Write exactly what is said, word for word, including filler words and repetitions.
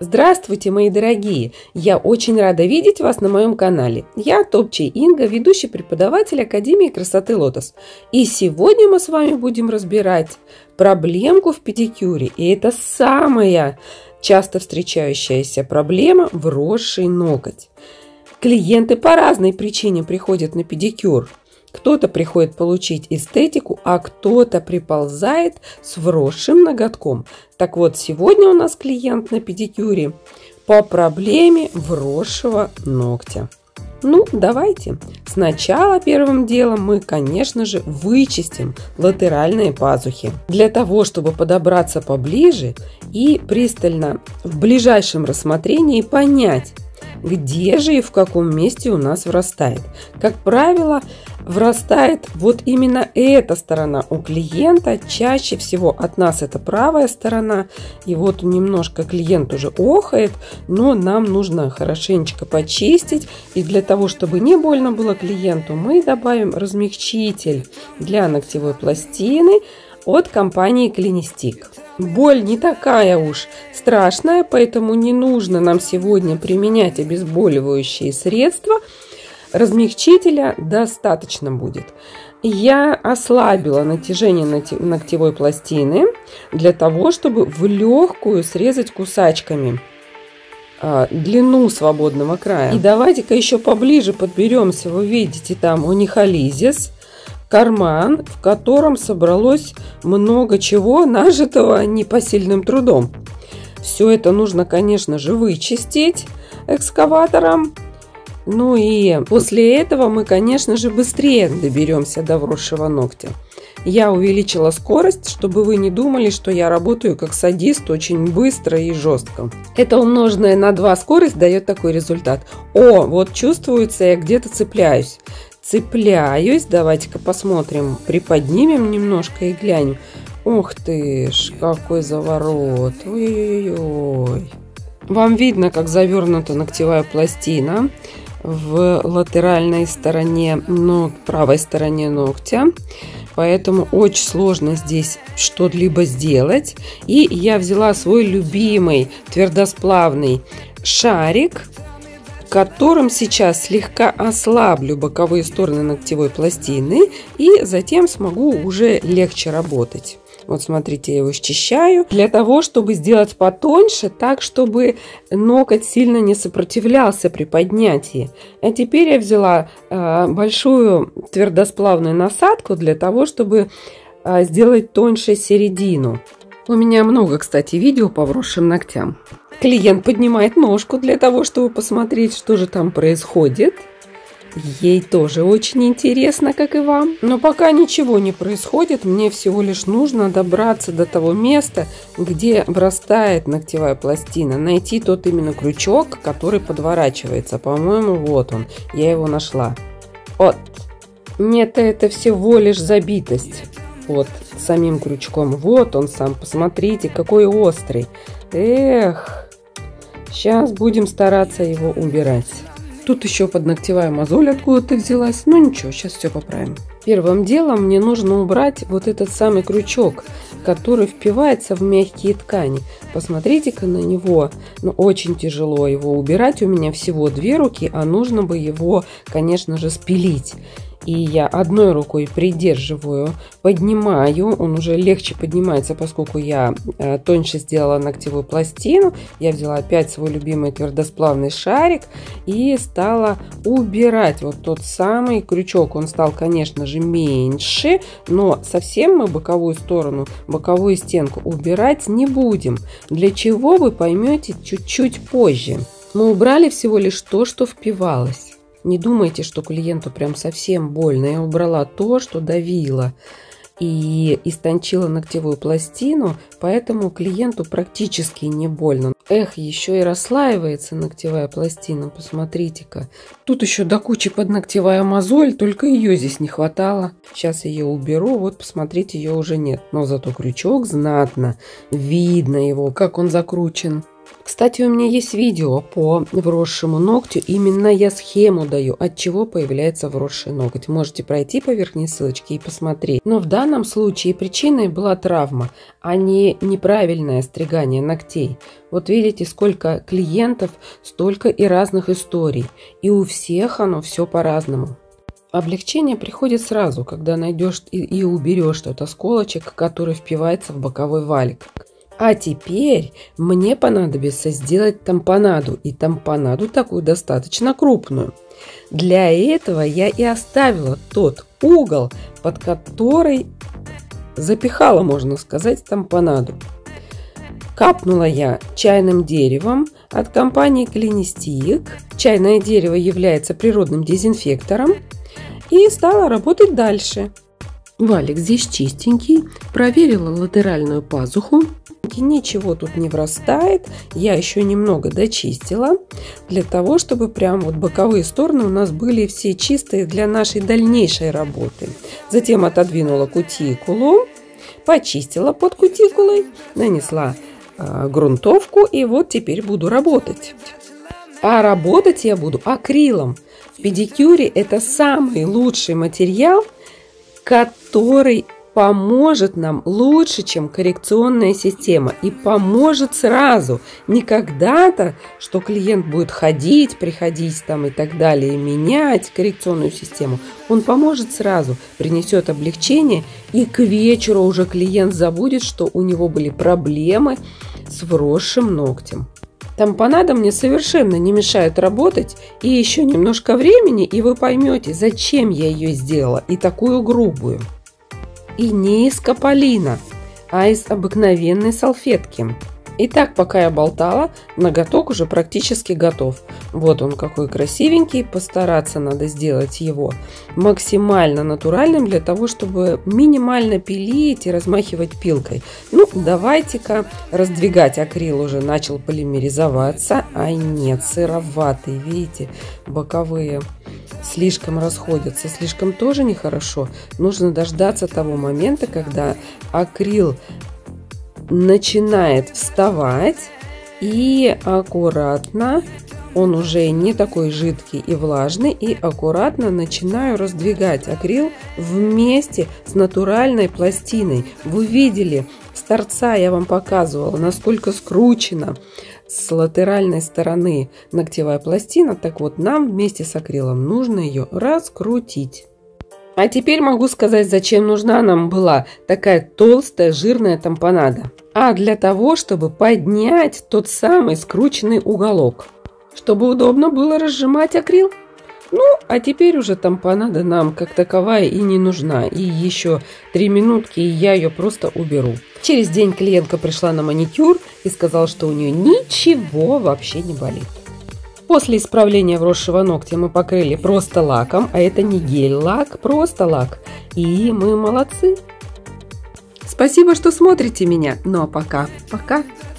Здравствуйте, мои дорогие! Я очень рада видеть вас на моем канале. Я Топчий Инга, ведущий преподаватель Академии красоты Лотос. И сегодня мы с вами будем разбирать проблемку в педикюре. И это самая часто встречающаяся проблема – вросший ноготь. Клиенты по разной причине приходят на педикюр. Кто-то приходит получить эстетику, а кто-то приползает с вросшим ноготком. Так вот, сегодня у нас клиент на педикюре по проблеме вросшего ногтя. Ну, давайте. Сначала первым делом мы, конечно же, вычистим латеральные пазухи. Для того, чтобы подобраться поближе и пристально в ближайшем рассмотрении понять, где же и в каком месте у нас врастает. Как правило, врастает вот именно эта сторона у клиента. Чаще всего от нас это правая сторона. И вот немножко клиент уже охает, но нам нужно хорошенечко почистить. И для того, чтобы не больно было клиенту, мы добавим размягчитель для ногтевой пластины от компании Клинистик. Боль не такая уж страшная, поэтому не нужно нам сегодня применять обезболивающие средства. Размягчителя достаточно будет. Я ослабила натяжение ногтевой пластины для того, чтобы в легкую срезать кусачками длину свободного края. И давайте-ка еще поближе подберемся. Вы видите, там унихолизис. Карман, в котором собралось много чего, нажитого непосильным трудом. Все это нужно, конечно же, вычистить экскаватором. Ну и после этого мы, конечно же, быстрее доберемся до вросшего ногтя. Я увеличила скорость, чтобы вы не думали, что я работаю как садист очень быстро и жестко. Это умноженное на два скорость дает такой результат. О, вот чувствуется, я где-то цепляюсь. Цепляюсь. Давайте-ка посмотрим. Приподнимем немножко и глянем. Ух ты ж, какой заворот. Ой-ой-ой. Вам видно, как завернута ногтевая пластина в латеральной стороне, но правой стороне ногтя. Поэтому очень сложно здесь что-либо сделать. И я взяла свой любимый твердосплавный шарик, которым сейчас слегка ослаблю боковые стороны ногтевой пластины и затем смогу уже легче работать. Вот смотрите, я его счищаю для того, чтобы сделать потоньше, так, чтобы ноготь сильно не сопротивлялся при поднятии. А теперь я взяла э, большую твердосплавную насадку для того, чтобы э, сделать тоньше середину. У меня много, кстати, видео по вросшим ногтям. Клиент поднимает ножку для того, чтобы посмотреть, что же там происходит. Ей тоже очень интересно, как и вам. Но пока ничего не происходит, мне всего лишь нужно добраться до того места, где врастает ногтевая пластина. Найти тот именно крючок, который подворачивается. По-моему, вот он. Я его нашла. Вот. Нет, это всего лишь забитость. Вот самим крючком. Вот он сам. Посмотрите, какой острый. Эх. Сейчас будем стараться его убирать. Тут еще подногтевая мозоль откуда-то взялась. Ну ничего, сейчас все поправим. Первым делом мне нужно убрать вот этот самый крючок, который впивается в мягкие ткани. Посмотрите-ка на него. Ну, очень тяжело его убирать. У меня всего две руки, а нужно бы его, конечно же, спилить. И я одной рукой придерживаю, поднимаю, он уже легче поднимается, поскольку я э, тоньше сделала ногтевую пластину. Я взяла опять свой любимый твердосплавный шарик и стала убирать вот тот самый крючок. Он стал, конечно же, меньше, но совсем мы боковую сторону, боковую стенку убирать не будем. Для чего, вы поймете чуть-чуть позже. Мы убрали всего лишь то, что впивалось. Не думайте, что клиенту прям совсем больно. Я убрала то, что давило и истончила ногтевую пластину, поэтому клиенту практически не больно. Эх, еще и расслаивается ногтевая пластина, посмотрите-ка. Тут еще до кучи подногтевая мозоль, только ее здесь не хватало. Сейчас ее уберу, вот посмотрите, ее уже нет. Но зато крючок знатно, видно его, как он закручен. Кстати, у меня есть видео по вросшему ногтю. Именно я схему даю, от чего появляется вросший ноготь. Можете пройти по верхней ссылочке и посмотреть. Но в данном случае причиной была травма, а не неправильное стригание ногтей. Вот видите, сколько клиентов, столько и разных историй. И у всех оно все по-разному. Облегчение приходит сразу, когда найдешь и, и уберешь тот осколочек, который впивается в боковой валик. А теперь мне понадобится сделать тампонаду, и тампонаду такую достаточно крупную. Для этого я и оставила тот угол, под который запихала, можно сказать, тампонаду. Капнула я чайным деревом от компании Клинистик. Чайное дерево является природным дезинфектором. И стала работать дальше. Валик здесь чистенький. Проверила латеральную пазуху. Ничего тут не врастает. Я еще немного дочистила, для того, чтобы прям вот боковые стороны у нас были все чистые для нашей дальнейшей работы. Затем отодвинула кутикулу, почистила под кутикулой, нанесла э, грунтовку, и вот теперь буду работать. А работать я буду акрилом. В педикюре это самый лучший материал, который поможет нам лучше, чем коррекционная система. И поможет сразу. Не когда-то, что клиент будет ходить, приходить там и так далее, менять коррекционную систему. Он поможет сразу, принесет облегчение. И к вечеру уже клиент забудет, что у него были проблемы с вросшим ногтем. Тампонада мне совершенно не мешает работать. И еще немножко времени, и вы поймете, зачем я ее сделала. И такую грубую. И не из каполина, а из обыкновенной салфетки. Итак, пока я болтала, ноготок уже практически готов. Вот он какой красивенький. Постараться надо сделать его максимально натуральным, для того, чтобы минимально пилить и размахивать пилкой. Ну, давайте-ка раздвигать. Акрил уже начал полимеризоваться. Ай, нет, сыроватый, видите, боковые слишком расходятся, слишком тоже нехорошо. Нужно дождаться того момента, когда акрил начинает вставать, и аккуратно, он уже не такой жидкий и влажный, и аккуратно начинаю раздвигать акрил вместе с натуральной пластиной. Вы видели, с торца я вам показывала, насколько скручена с латеральной стороны ногтевая пластина. Так вот, нам вместе с акрилом нужно ее раскрутить. А теперь могу сказать, зачем нужна нам была такая толстая жирная тампонада. А для того, чтобы поднять тот самый скрученный уголок, чтобы удобно было разжимать акрил. Ну, а теперь уже тампонада нам как таковая и не нужна. И еще три минутки, и я ее просто уберу. Через день клиентка пришла на маникюр и сказала, что у нее ничего вообще не болит. После исправления вросшего ногтя мы покрыли просто лаком, а это не гель-лак, просто лак. И мы молодцы. Спасибо, что смотрите меня. Ну а пока, пока.